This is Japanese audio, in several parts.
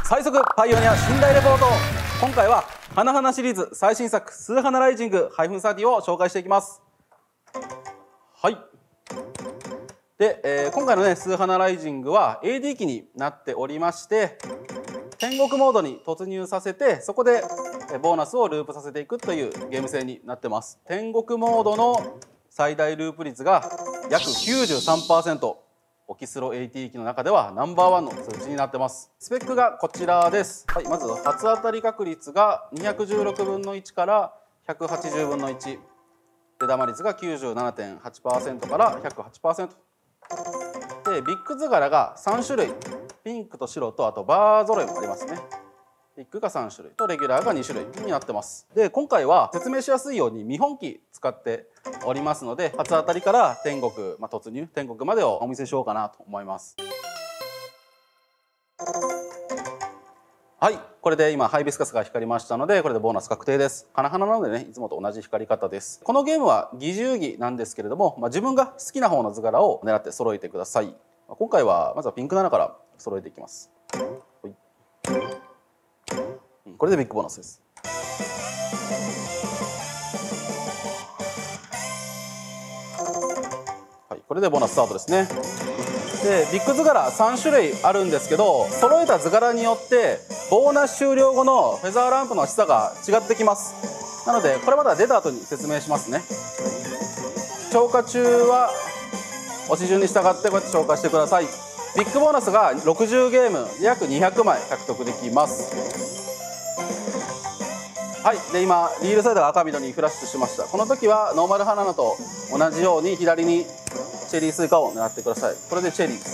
最速パイオニア寝台レポート。今回は花々シリーズ最新作スーハナライジング -30 を紹介していきます。はい。で、今回のねスーハナライジングは AD 機になっておりまして、天国モードに突入させて、そこでボーナスをループさせていくというゲーム性になってます。天国モードの最大ループ率が約 93%。オキスロ AT 機の中ではナンバーワンの数値になってます。スペックがこちらです。はい、まず初当たり確率が216分の1から180分の1。出玉率が 97.8% から 108%。で、ビッグ図柄が3種類。ピンクと白とあとバー揃いもありますね。ビッグが3種類とレギュラーが2種類になってます。で、今回は説明しやすいように見本機使っておりますので、初当たりから天国、突入天国までをお見せしようかなと思います。はい、これで今ハイビスカスが光りましたので、これでボーナス確定です。花々なのでね、いつもと同じ光り方です。このゲームは擬獣儀なんですけれども、自分が好きな方の図柄を狙って揃えてください。今回はまずはピンク7から揃えていきます。これでビッグボーナスです。はい、これでボーナススタートですね。で、ビッグ図柄3種類あるんですけど、揃えた図柄によってボーナス終了後のフェザーランプの示唆が違ってきます。なのでこれまた出た後に説明しますね。消化中は押し順に従ってこうやって消化してください。ビッグボーナスが60ゲーム約200枚獲得できます。はい、で今リールサイドが赤緑にフラッシュしました。この時はノーマル花菜と同じように左にチェリースイカを狙ってください。これでチェリーです。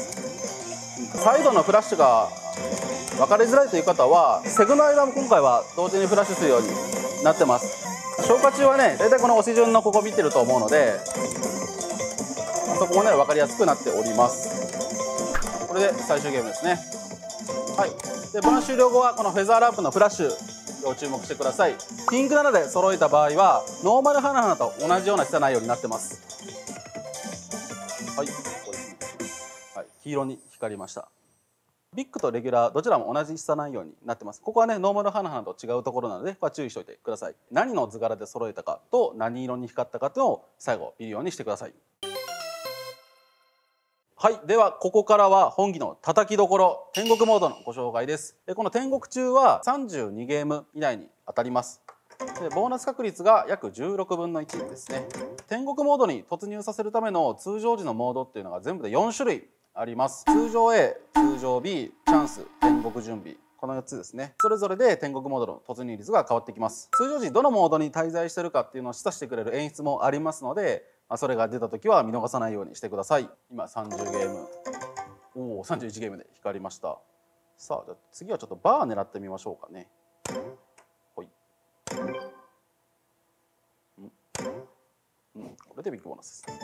サイドのフラッシュが分かりづらいという方はセグの間も今回は同時にフラッシュするようになってます。消化中はね、大体この押し順のここ見てると思うので、そこもね分かりやすくなっております。これで最終ゲームですね。はい、でボーナス終了後はこのフェザーランプのフラッシュ要注目してください。ピンク7で揃えた場合はノーマル花々と同じような下内容になってます。はい、ここですね。はい、黄色に光りました。ビッグとレギュラーどちらも同じ下内容になってます。ここはねノーマル花々と違うところなので、ここは注意しておいてください。何の図柄で揃えたかと何色に光ったかというのを最後見るようにしてください。はい、ではここからは本機の叩きどころ天国モードのご紹介です。この天国中は32ゲーム以内に当たります。でボーナス確率が約16分の1ですね。天国モードに突入させるための通常時のモードっていうのが全部で4種類あります。通常 A、通常 B、チャンス、天国準備、この4つですね。それぞれで天国モードの突入率が変わってきます。通常時どのモードに滞在してるかっていうのを示唆してくれる演出もありますので、それが出た時は見逃さないようにしてください。今30ゲーム、おお31ゲームで光りました。さあ、じゃあ次はちょっとバー狙ってみましょうかね。ほい、これでビッグボーナスです。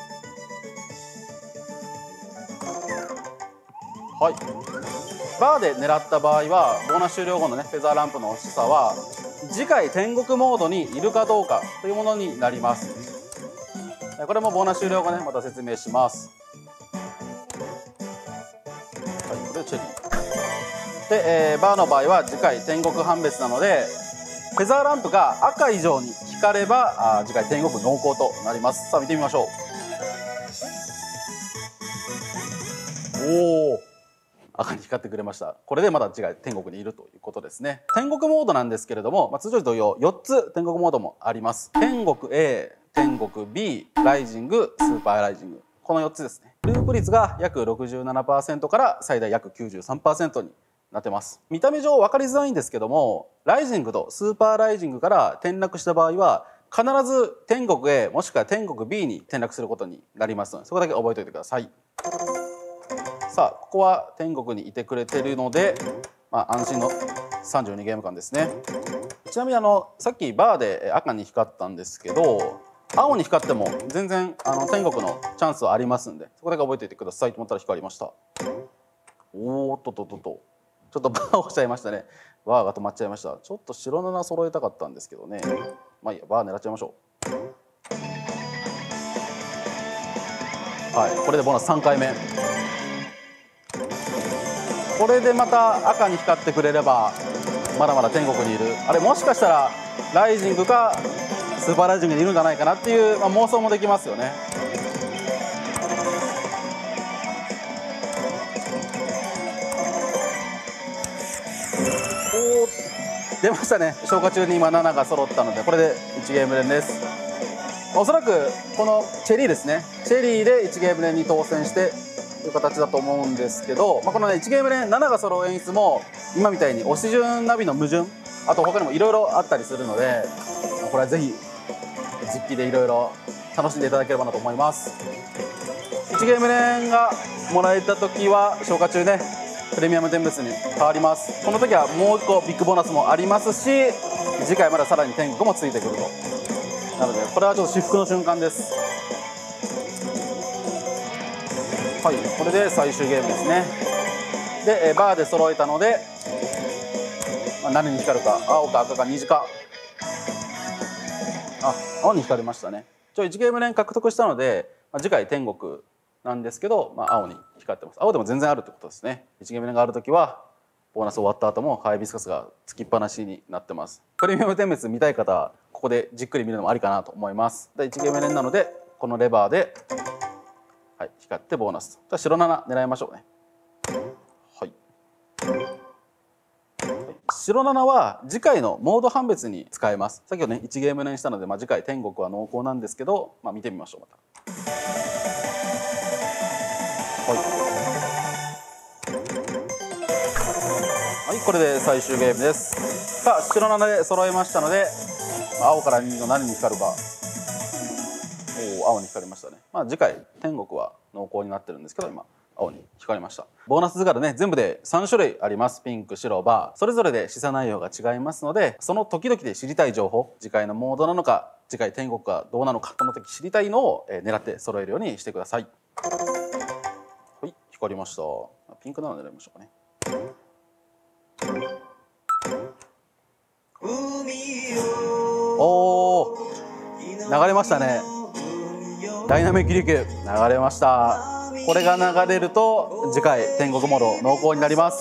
はい、バーで狙った場合はボーナス終了後のねフェザーランプの示唆は次回天国モードにいるかどうかというものになります。これもボーナス終了後ねまた説明します。はい、これチェリーで、バーの場合は次回天国判別なので、フェザーランプが赤以上に光れば次回天国濃厚となります。さあ見てみましょう。おお、赤に光ってくれました。これでまだ次回天国にいるということですね。天国モードなんですけれども、通常時同様4つ天国モードもあります。天国 A、天国 B、ライジング、スーパーライジング、この4つですね。ループ率が約 67% から最大約 93% になってます。見た目上分かりづらいんですけども、ライジングとスーパーライジングから転落した場合は必ず天国 A もしくは天国 B に転落することになりますので、そこだけ覚えておいてください。さあここは天国にいてくれてるので、安心の32ゲーム間ですね。ちなみにさっきバーで赤に光ったんですけど、青に光っても全然天国のチャンスはありますんで、そこだけ覚えておいてくださいと思ったら光りました。おーっとちょっとバーを押しちゃいましたね。バーが止まっちゃいました。ちょっと白7揃えたかったんですけどね。まあいいや、バー狙っちゃいましょう。はい、これでボーナス3回目。 これでまた赤に光ってくれればまだまだ天国にいる、あれもしかしたらライジングかスーパーライジングにいるんじゃないかなっていう、妄想もできますよね。出ましたね。消化中に今7が揃ったのでこれで1ゲーム連です。おそらくこのチェリーですね、チェリーで1ゲーム連に当選してという形だと思うんですけど、このね1ゲーム連7が揃う演出も今みたいに押し順ナビの矛盾、あと他にもいろいろあったりするので、これはぜひ実機でいろいろ楽しんでいただければなと思います。1ゲーム連がもらえた時は消化中ねプレミアム天物に変わります。この時はもう1個ビッグボーナスもありますし、次回まださらに天国もついてくると。なのでこれはちょっと至福の瞬間です。はい、これで最終ゲームですね。でバーで揃えたので、何に光るか、青か赤か虹か。青に光りましたね。1ゲーム連獲得したので、次回天国なんですけど、青に光ってます。青でも全然あるってことですね。1ゲーム連がある時はボーナス終わった後もハイビスカスがつきっぱなしになってます。プレミアム点滅見たい方はここでじっくり見るのもありかなと思います。で1ゲーム連なのでこのレバーで、光ってボーナス。白7狙いましょうね。白7は次回のモード判別に使えます。先ほどね1ゲーム連したので、次回天国は濃厚なんですけど、見てみましょう。またこれで最終ゲームです。さあ白7で揃えましたので、青から2の何に光るか。青に光りましたね。次回天国は濃厚になってるんですけど、今青に光りました。ボーナス図柄ね全部で3種類あります。ピンク、白、バー、それぞれで示唆内容が違いますので、その時々で知りたい情報、次回のモードなのか次回天国がどうなのか、その時知りたいのを狙って揃えるようにしてください。光りました。ピンクなので狙いましょうかね。おー、流れましたね。ダイナミック琉球流れました。これが流れると次回天国モード濃厚になります。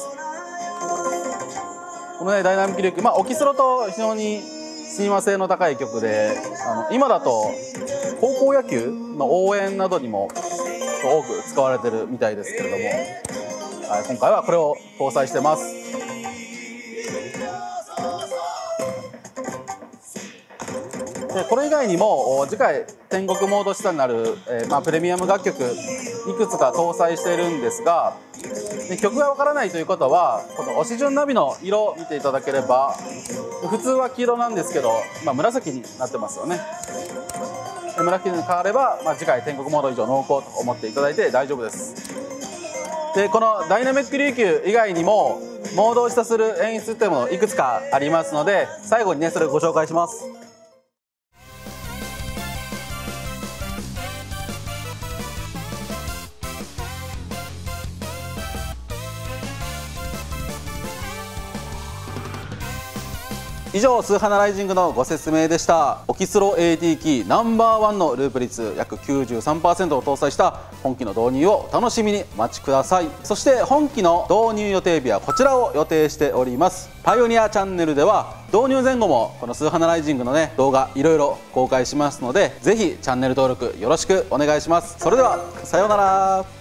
このねダイナミック琉球、オキスロと非常に親和性の高い曲で、今だと高校野球の応援などにも多く使われてるみたいですけれども、今回はこれを搭載してます。でこれ以外にも次回天国モード下になる、プレミアム楽曲いくつか搭載しているんですが、曲がわからないということはこの押し順ナビの色を見ていただければ、普通は黄色なんですけど、紫になってますよね。紫に変われば、次回天国モード以上濃厚と思っていただいて大丈夫です。でこのダイナミック琉球以外にもモードを示唆する演出というものいくつかありますので、最後にねそれをご紹介します。以上スーハナライジングのご説明でした。オキスロ AT キーNo.1のループ率約 93% を搭載した本機の導入をお楽しみにお待ちください。そして本機の導入予定日はこちらを予定しております。パイオニアチャンネルでは導入前後もこのスーハナライジングのね動画いろいろ公開しますので、ぜひチャンネル登録よろしくお願いします。それではさようなら。